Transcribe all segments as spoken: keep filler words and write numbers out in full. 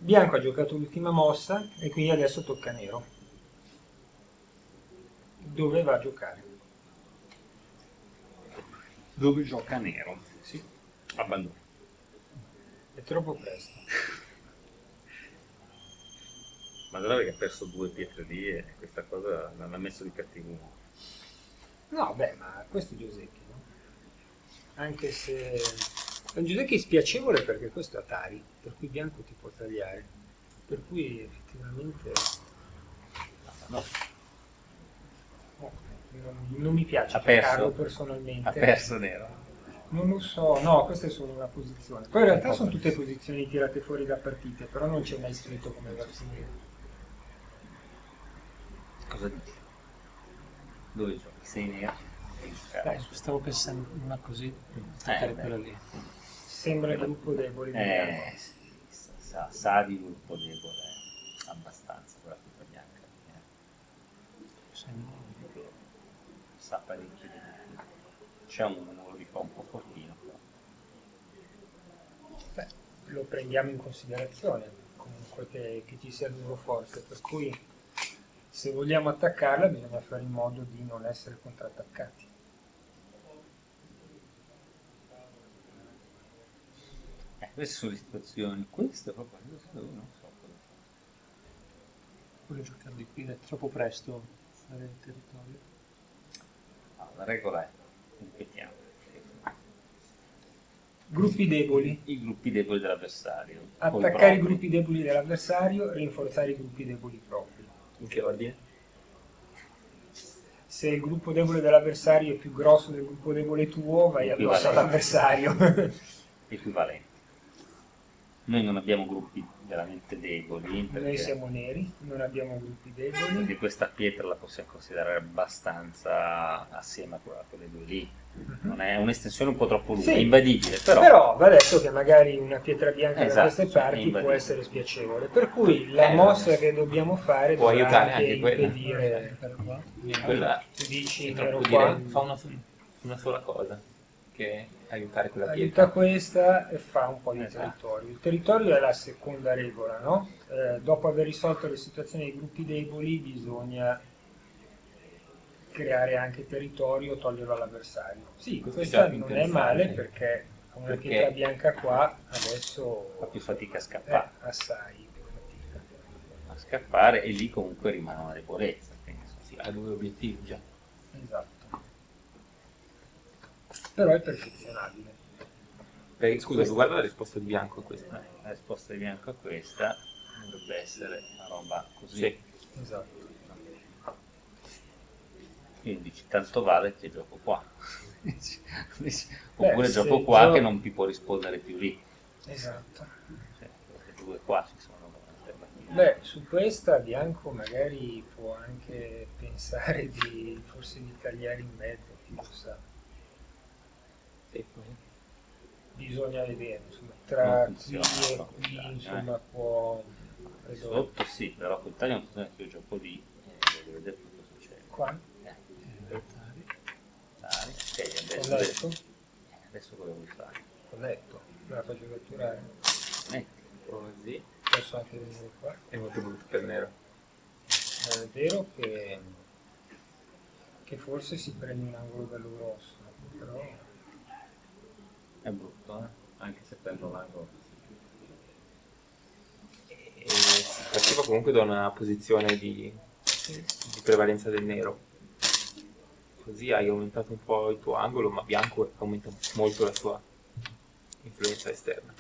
Bianco ha giocato l'ultima mossa e quindi adesso tocca a nero. Dove va a giocare? Dove gioca nero? Sì, Abbandono. è troppo presto. Ma guarda che ha perso due pietre lì e questa cosa l'ha messo di cattivo umore. No, beh, ma questo è Giusecchi, no? Anche se... È un Giusecchi spiacevole perché questo è Atari, per cui Bianco ti può tagliare. Per cui effettivamente... No, oh, non, non mi piace ha giocarlo perso, personalmente. ha perso nero. Non lo so, no, questa è solo una posizione. Poi in realtà sono tutte posizioni tirate fuori da partite, però non c'è mai scritto come va a finire. Cosa dici? Dove giochi? Sei nero? Dai, Stavo pensando una così, Eh, attaccare beh. quella lì. sembra il gruppo debole di Bianco. Eh, sì, sa, sa, sa di gruppo debole abbastanza quella tuta bianca. eh. Sa parecchio di gruppo. C'è un numero di fa un po' fortino, però. Beh, lo prendiamo in considerazione, comunque che, che ci sia il loro forte, per cui se vogliamo attaccarla bisogna fare in modo di non essere contrattaccati. Eh, queste sono le situazioni. Questa è proprio la situazione dove non so cosa fare. Voglio giocare di qui, è troppo presto fare il territorio. Allora, la regola è, ripetiamo, Gruppi deboli. i gruppi deboli dell'avversario. Attaccare i gruppi deboli dell'avversario, rinforzare i gruppi deboli propri. In che ordine? Se il gruppo debole dell'avversario è più grosso del gruppo debole tuo, vai addosso all'avversario. Equivalenti. Noi non abbiamo gruppi veramente deboli perché, Noi siamo neri, non abbiamo gruppi perché deboli. questa pietra la possiamo considerare abbastanza assieme a quella- quelle due lì. Non è un'estensione un po' troppo lunga, Sì. è invadibile, però, Però va detto che magari una pietra bianca Esatto, da queste sì, è parti può invadibile. essere spiacevole. Per cui la Eh, mossa che dobbiamo fare può dovrà aiutare anche anche quella. impedire. Qua. Quella Tu dici è nero troppo qua, dire, fa una, una sola cosa, che è aiutare quella aiuta pietra. questa e fa un po' di Esatto. territorio. Il territorio è la seconda regola, no? Eh, dopo aver risolto le situazioni dei gruppi deboli bisogna creare anche territorio, toglierlo all'avversario. Sì, Questo è questa già più non è male interessante. perché con una Perché- pietra bianca qua adesso fa più fatica a eh, scappare, assai più fatica. a scappare e lì comunque rimane una debolezza. quindi, insomma, Sì, ha due obiettivi già. Esatto. Però è perfezionabile. Beh, scusa, guarda la risposta di Bianco a questa. eh, la risposta di Bianco a questa dovrebbe essere una roba così. Sì. Esatto. Quindi dici, tanto vale che gioco qua. Dici, oppure Beh, gioco se qua gio- che non mi può rispondere più lì. Esatto. Cioè, queste due qua ci sono alternative. Beh, su questa Bianco magari può anche pensare di forse di tagliare in mezzo, chi lo sa. Sì. Bisogna vedere, insomma, tra Non qui funziona, e no, qui, dai, insomma, eh. può... credo- Sotto sì, però quel taglio non funziona se io gioco lì e devo vedere cosa succede. Qua, Eh, Dai. dai, ok, ho adesso, letto, eh, adesso cosa vuoi fare? ho letto, me la faccio catturare, Metti. Così. posso anche venire qua. È molto brutto per nero. È vero che, che forse si prende un angolo bello grosso, però È brutto, eh? Anche se prendo l'angolo. E si partiva comunque da una posizione di, di prevalenza del nero. Così hai aumentato un po' il tuo angolo, ma Bianco aumenta molto la sua influenza esterna.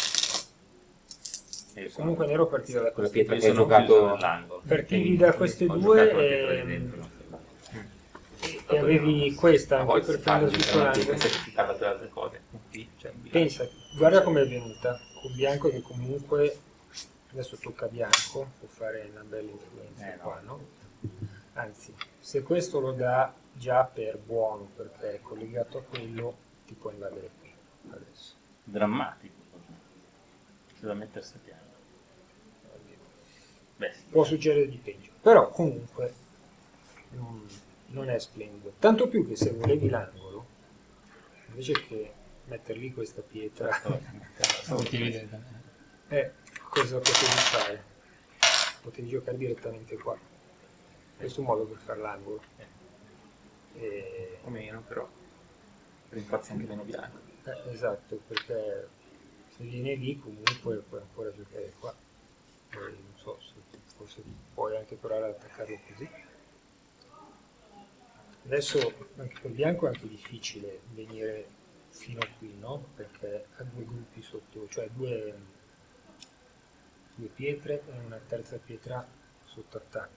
E io sono- comunque nero partiva da Quella queste pietra io che hai sono chiuso giocato nell'angolo. partivi da queste Ho due giocato la pietra e, lì dentro, non so. e avevi questa a anche volte per si parla prendere di tutto una pietra l'angolo. sacrificata per altre cose. Qui c'è un bilancio. Pensa, guarda come è venuta, con Bianco che comunque adesso tocca a Bianco, può fare una bella influenza Eh, no. qua, no? Anzi, se questo lo dà già per buono perché è collegato a quello, ti può invadere qui adesso. Drammatico. C'è da mettersi a piano. Beh, sì. Può succedere di peggio, però comunque non, non è splendido. Tanto più che se volevi l'angolo, invece che mettere lì questa pietra, Non ti vede. eh, cosa potevi fare? Potevi giocare direttamente qua. Questo è un modo per fare l'angolo. E... o meno, però rinforzi anche meno bianco. Eh, esatto, perché se viene lì comunque puoi ancora giocare qua. Poi, non so, se forse puoi anche provare ad attaccarlo così. Adesso anche per bianco è anche difficile venire fino a qui, no? Perché ha due gruppi sotto, cioè due, due pietre e una terza pietra sotto attacco.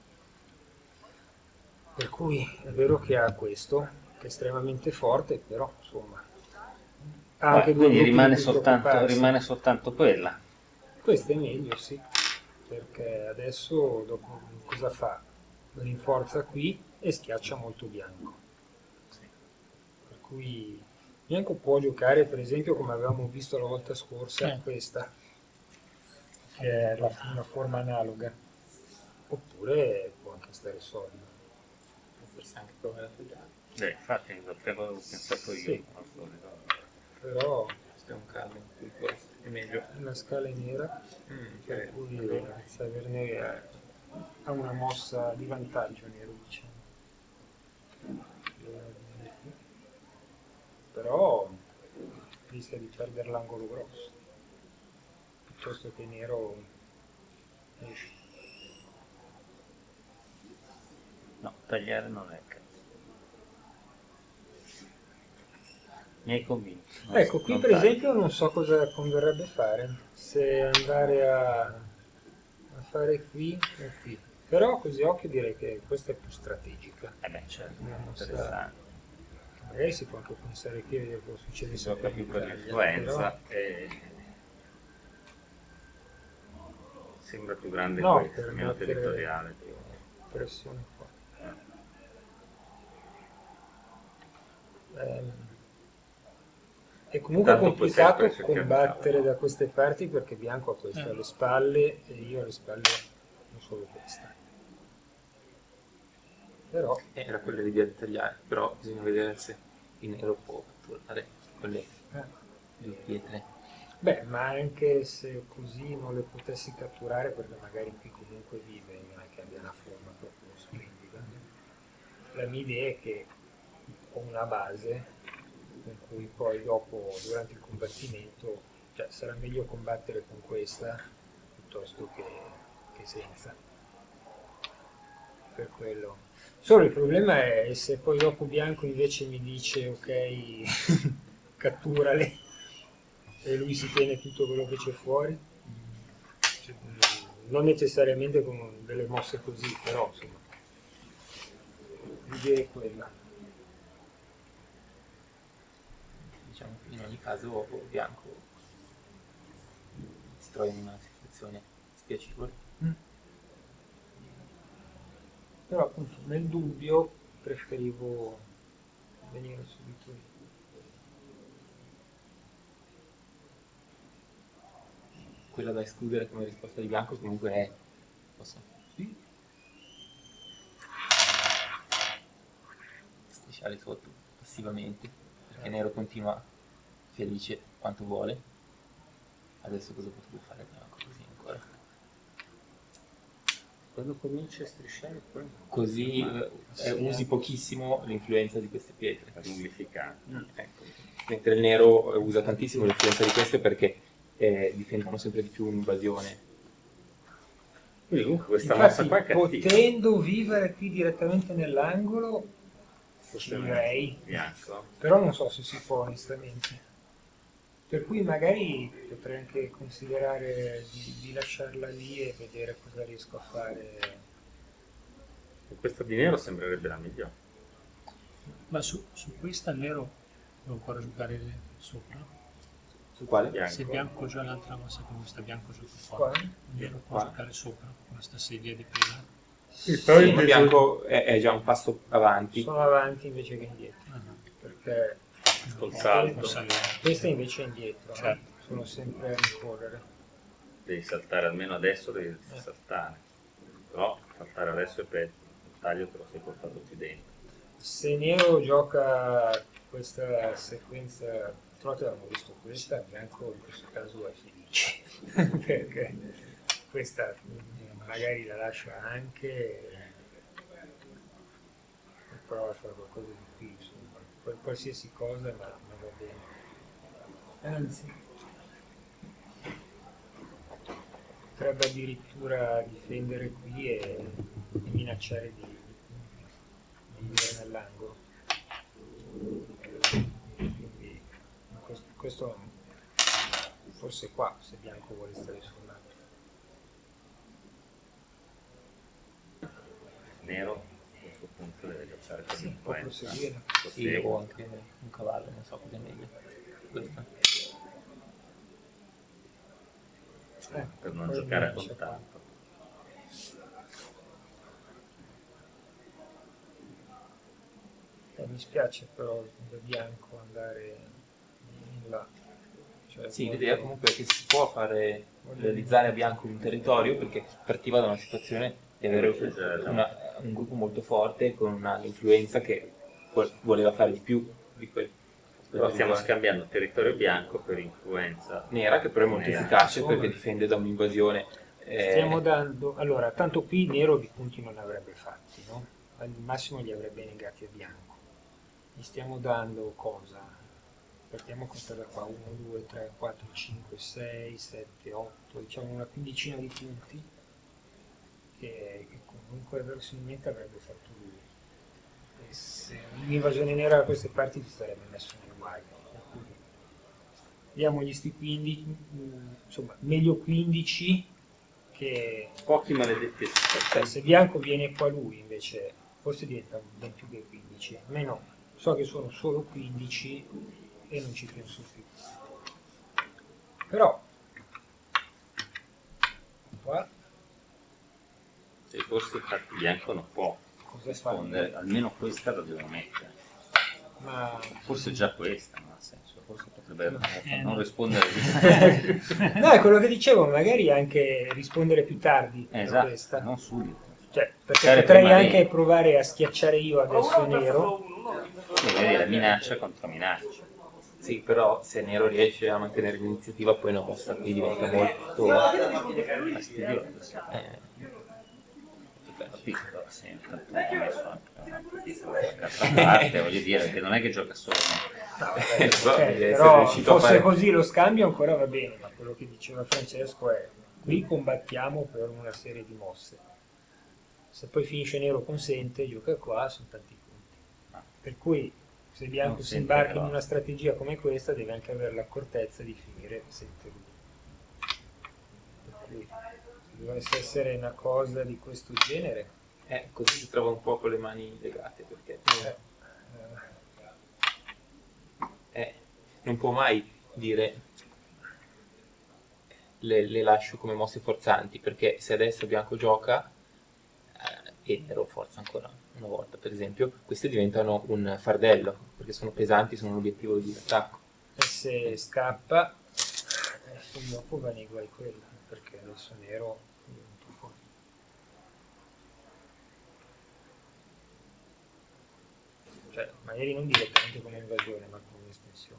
Per cui è vero che ha questo, che è estremamente forte, però insomma ha anche Beh, due quindi gruppi rimane di cui soltanto, preoccuparsi. rimane soltanto quella. Questo è meglio, sì, perché adesso dopo cosa fa? Rinforza qui e schiaccia molto bianco. Per cui bianco può giocare, per esempio, come avevamo visto la volta scorsa, Eh. questa, che è la- una forma analoga. Oppure può anche stare solido. Forse anche provare a tagliare. Eh, infatti, lo che avevo pensato io. Sì. al solito. Però Questo è un calmo in cui forse è meglio. la scala è nera, Mm, per ok. cui Allora, inizia a averne ha una mossa di vantaggio nero, diciamo. Però rischia di perdere l'angolo grosso, piuttosto che nero esce. No, tagliare non è il caso. Mi hai convinto. Non- Ecco, qui non per taglio. esempio non so cosa converrebbe fare, se andare a, a fare qui o qui. Però così a occhio direi che questa è più strategica. Eh beh, certo, Una mossa- interessante. Magari si può anche pensare qui a vedere cosa succede Si se gioca più per taglia, l'influenza e sembra più grande No, questo, per meno mettere- territoriale. più- però pressione qua. Ehm, È comunque Intanto poi complicato sempre cerchiamo di combattere farlo. da queste parti perché Bianco ha questa Eh. alle spalle e io alle spalle non solo questa. Però era quella l'idea di tagliare, però bisogna vedere se il nero può catturare quelle eh, due pietre. beh, ma anche se così non le potessi catturare perché magari qui comunque vive, non è che abbia una forma proprio splendida. La mia idea è che ho una base con cui poi dopo, durante il combattimento, cioè sarà meglio combattere con questa piuttosto che, che senza. Per quello. Solo il problema è se poi dopo Bianco invece mi dice ok, catturale e lui si tiene tutto quello che c'è fuori. Cioè, mm, non necessariamente con delle mosse così, però insomma. L'idea è quella. Diciamo che in ogni caso bianco si trova in una situazione spiacevole. Però appunto nel dubbio preferivo venire subito lì. Quella da escludere come risposta di bianco comunque è posso Sì. strisciare sotto passivamente perché nero continua felice quanto vuole. Adesso cosa potrebbe fare bianco così ancora? Quando cominci a strisciare poi Così eh, eh, usi pochissimo l'influenza di queste pietre. per nullificare. Ecco. Mentre il nero eh, usa tantissimo l'influenza di queste perché eh, difendono sempre di più un'invasione. Quindi comunque questa Infatti, mossa qua è cattiva. potendo vivere qui direttamente nell'angolo, Forse direi. bianco. Però non so se si può onestamente. Per cui magari potrei anche considerare di, di lasciarla lì e vedere cosa riesco a fare. E questa di nero sembrerebbe la migliore. Ma su, su questa il nero devo ancora giocare sopra. Su quale? Bianco. Se bianco già l'altra mossa con questa bianco gioca Qua? qua. Il nero può Qua. giocare sopra con questa sedia di prima. Sì, Sì, ma bianco è, è già un passo avanti. sono avanti invece che indietro. Ah, no. Perché Col Può salto salire. questa invece è indietro. no? Certo. Sono sempre a rincorrere. devi saltare almeno adesso, devi saltare. Però saltare adesso è peggio. Il taglio te lo sei portato più dentro. Se Nero gioca questa sequenza l'altra volta avevamo visto questa, il bianco in questo caso è felice, perché questa magari la lascia anche e prova a fare qualcosa di più, insomma, Qual- qualsiasi cosa ma, ma va bene. Anzi, potrebbe addirittura difendere qui e, e minacciare di, di vivere nell'angolo. Quindi questo, questo forse qua, se bianco vuole stare sul lato. Nero a questo punto deve giocare con Sì, può l'influenza. proseguire. Sì, o anche un cavallo, non so cosa è meglio. Questo. Eh, Per non poi giocare a minaccia qua. contatto. Eh, mi spiace però da bianco andare in là. Cioè, Sì, voglio- l'idea comunque è che si può fare realizzare a bianco un territorio perché partiva da una situazione di avere una- un gruppo molto forte con una influenza che vo- voleva fare di più di quel Però stiamo scambiando territorio bianco per influenza nera, che però è molto nera. efficace Insomma. perché difende da un'invasione. eh, Stiamo dando, allora, tanto qui nero di punti non ne avrebbe fatti, no? Al massimo li avrebbe negati a bianco. Gli stiamo dando cosa? Partiamo con questa da qua, uno, due, tre, quattro, cinque, sei, sette, otto, diciamo una quindicina di punti che, che comunque verosimilmente avrebbe fatto lui. E se un'invasione nera da queste parti si sarebbe messo nei guai. Per cui diamogli sti quindici, mm, insomma, meglio quindici che Pochi maledetti cioè, se bianco viene qua lui invece forse diventa ben più che quindici. A me no, so che sono solo quindici e non ci penso più. Però qua e forse infatti bianco non può cosa fa? rispondere, almeno questa la devo mettere. Ma Forse già questa non ha senso, forse potrebbe Eh, non no. rispondere. no, è quello che dicevo, magari anche rispondere più tardi a Esatto, questa. non subito. Cioè, perché Fare potrei prima anche lei. provare a schiacciare io adesso nero. Quindi vedi la minaccia contro minaccia. Sì, però se Nero riesce a mantenere l'iniziativa poi una mossa qui diventa molto Fastidioso, sì. eh, Capito, però sì, tanto mi ha messo anche una piccola carta a parte, voglio dire che non è che gioca solo. No, vabbè, Eh, ok, però deve essere però riuscito a fosse fare- così lo scambio ancora va bene, ma quello che diceva Francesco è qui combattiamo per una serie di mosse. Se poi finisce nero consente, gioca qua, sono tanti punti. Per cui se bianco si Consente, imbarca però. in una strategia come questa deve anche avere l'accortezza di finire sette lui. Per cui se dovesse essere una cosa di questo genere, eh, così si trova un po' con le mani legate perché eh, eh, non può mai dire le, le lascio come mosse forzanti perché se adesso bianco gioca eh, e nero forza ancora una volta per esempio, queste diventano un fardello perché sono pesanti, sono un obiettivo di attacco. e se scappa, eh, poi dopo va nei guai quello, perché adesso nero è venuto fuori. Cioè, magari non direttamente come invasione, ma come estensione.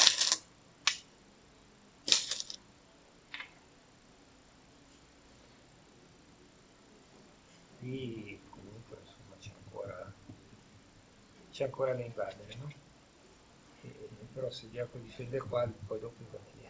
Qui comunque insomma c'è ancora c'è ancora da invadere, no? E, però se bianco difende qua, poi dopo invade via.